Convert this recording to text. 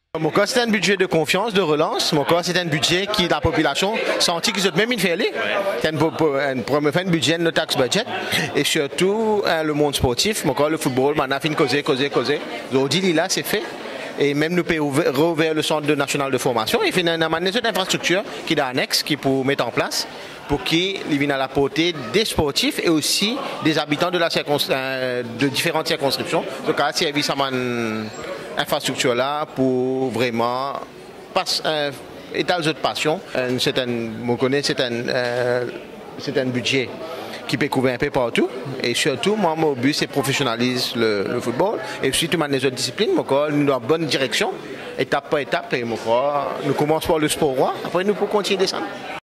Mon cas, c'est un budget de confiance, de relance. Mon cas, c'est un budget qui, la population, sentit qu'ils ont même fait aller. C'est un budget, nos tax budget. Et surtout, le monde sportif, mon cas, le football, on a fait causer. Aujourd'hui, là, c'est fait. Et même nous pouvons rouvrir le centre national de formation. Et finalement, on a une infrastructure qui est annexe, qui pour mettre en place, pour qu'il vienne à la portée des sportifs et aussi des habitants de différentes circonscriptions. Donc, à service à infrastructure là pour vraiment étaler notre passion. C'est un budget qui peut couvrir un peu partout et surtout moi mon but c'est professionnaliser le football et aussi toutes les autres disciplines. Nous avons une bonne direction étape par étape et nous commençons par le sport roi après nous pour continuer descendre.